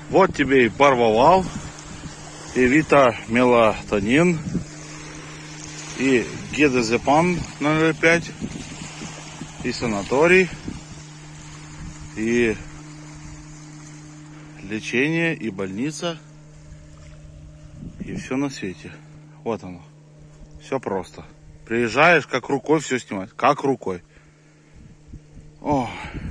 Вот тебе и парвовал, и витамелатонин, и гидозепам 0,5, и санаторий, и лечение, и больница, и все на свете. Вот оно. Все просто. Приезжаешь, как рукой все снимать. Как рукой. О.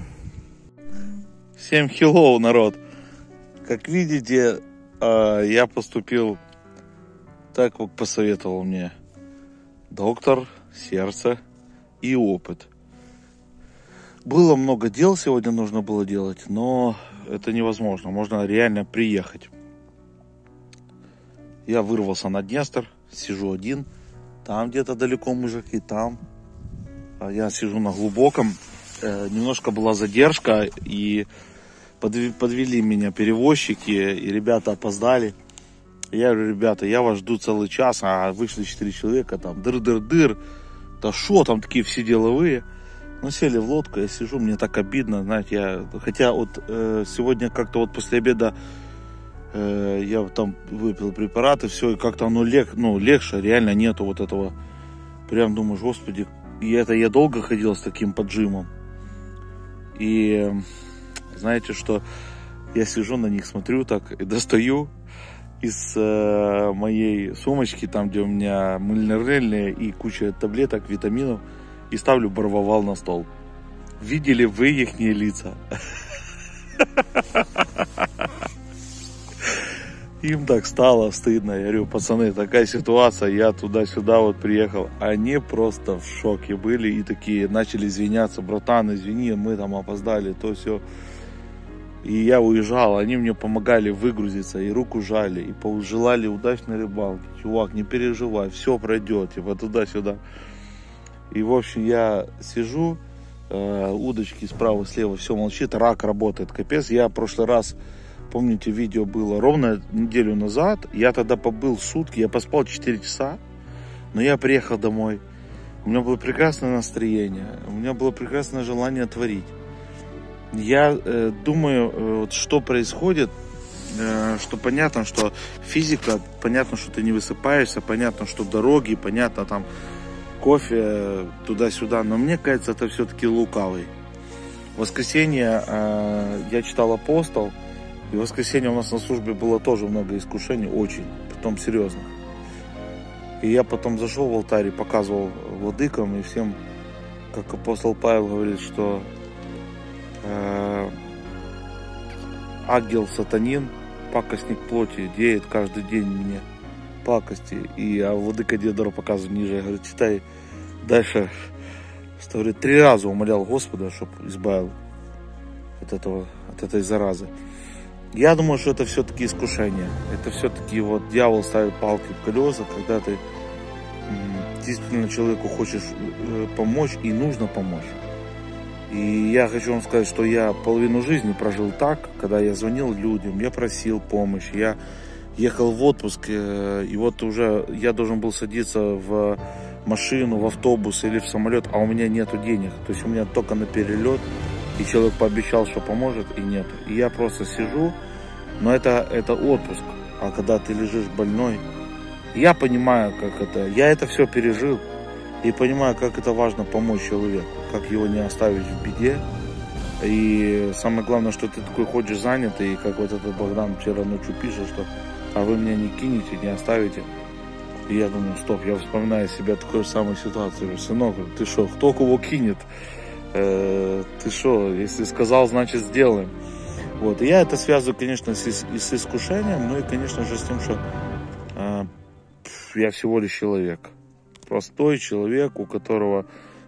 Всем хеллоу, народ. Как видите, я поступил так, как посоветовал мне доктор, сердце и опыт. Было много дел сегодня нужно было делать, но это невозможно. Можно реально приехать. Я вырвался на Днестр, сижу один. Там где-то далеко мужики, там. Я сижу на глубоком. Немножко была задержка, и подвели меня перевозчики, и ребята опоздали. Я говорю: ребята, я вас жду целый час, а вышли 4 человека, там дыр-дыр-дыр. Да шо, там такие все деловые. Ну, сели в лодку, я сижу, мне так обидно, знаете, хотя вот сегодня как-то вот после обеда я там выпил препараты, все, и как-то оно легче, реально нету вот этого. Прям думаешь, господи, я долго ходил с таким поджимом. И знаете, что я сижу на них, смотрю так, и достаю из моей сумочки, там, где у меня мыльно-рыльные и куча таблеток, витаминов, и ставлю барвовал на стол. Видели вы ихние лица? Им так стало стыдно. Я говорю: пацаны, такая ситуация, я туда-сюда вот приехал. Они просто в шоке были и такие начали извиняться: братан, извини, мы там опоздали, то все. И я уезжал, они мне помогали выгрузиться, и руку жали, и пожелали удачной рыбалки. Чувак, не переживай, все пройдет, типа туда-сюда. И в общем я сижу, удочки справа-слева, все молчит, рак работает, капец. Я в прошлый раз, помните, видео было ровно неделю назад, я тогда побыл сутки, я поспал 4 часа, но я приехал домой, у меня было прекрасное настроение, у меня было прекрасное желание творить. Я думаю, вот что происходит, что понятно, что физика, понятно, что ты не высыпаешься, понятно, что дороги, понятно, там кофе туда-сюда, но мне кажется, это все-таки лукавый. В воскресенье я читал «Апостол», и в воскресенье у нас на службе было тоже много искушений, очень, притом серьезных. И я потом зашел в алтарь и показывал владыкам и всем, как апостол Павел говорит, что ангел сатанин, пакостник плоти, деет каждый день мне пакости. И владыка Диодор показывает ниже, я говорю: читай дальше, что говорит, 3 раза умолял Господа, чтобы избавил от этой заразы. Я думаю, что это все-таки искушение. Это все-таки вот дьявол ставит палки в колеса, когда ты действительно человеку хочешь помочь и нужно помочь. И я хочу вам сказать, что я половину жизни прожил так, когда я звонил людям, я просил помощи, я ехал в отпуск, и вот уже я должен был садиться в машину, в автобус или в самолет, а у меня нету денег. То есть у меня только на перелет, и человек пообещал, что поможет, и нет. И я просто сижу, но это отпуск. А когда ты лежишь больной, я понимаю, как это, я это все пережил, и понимаю, как это важно помочь человеку, как его не оставить в беде. И самое главное, что ты такой ходишь занятый, и как вот этот Богдан вчера ночью пишет, что а вы меня не кинете, не оставите. И я думаю, стоп, я вспоминаю себя в такой же самой ситуации. Говорю: сынок, ты что, кто кого кинет? Ты что, если сказал, значит сделаем. Вот. И я это связываю, конечно, с искушением, ну и, конечно же, с тем, что я всего лишь человек. Простой человек, у которого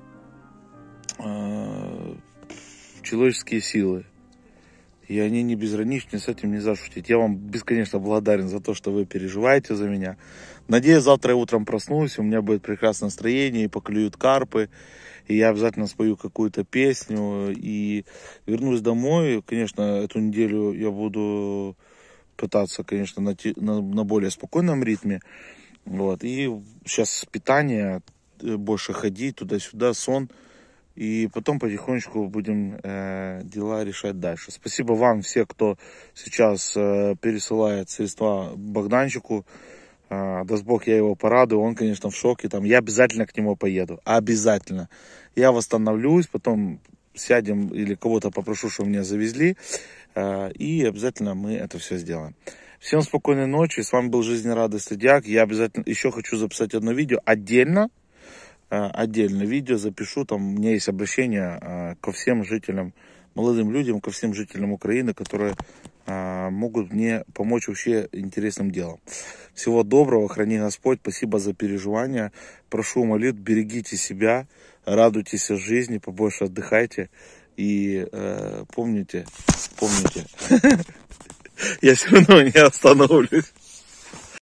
человеческие силы. И они не безграничны, с этим нельзя шутить. Я вам бесконечно благодарен за то, что вы переживаете за меня. Надеюсь, завтра я утром проснусь, у меня будет прекрасное настроение, и поклюют карпы, и я обязательно спою какую-то песню, и вернусь домой. Конечно, эту неделю я буду пытаться, конечно, на более спокойном ритме. Вот. И сейчас питание, больше ходить туда-сюда, сон. И потом потихонечку будем дела решать дальше. Спасибо вам, все, кто сейчас пересылает средства Богданчику. Даст Бог, я его порадую. Он, конечно, в шоке. Там, я обязательно к нему поеду. Обязательно. Я восстановлюсь, потом сядем или кого-то попрошу, чтобы меня завезли. И обязательно мы это все сделаем. Всем спокойной ночи. С вами был Жизнерадостный Дьяк. Я обязательно еще хочу записать одно видео отдельно видео запишу. Там у меня есть обращение ко всем жителям, молодым людям, ко всем жителям Украины, которые могут мне помочь вообще интересным делом. Всего доброго, храни Господь, спасибо за переживания. Прошу молитв, берегите себя, радуйтесь жизни, побольше отдыхайте и помните, я все равно не остановлюсь.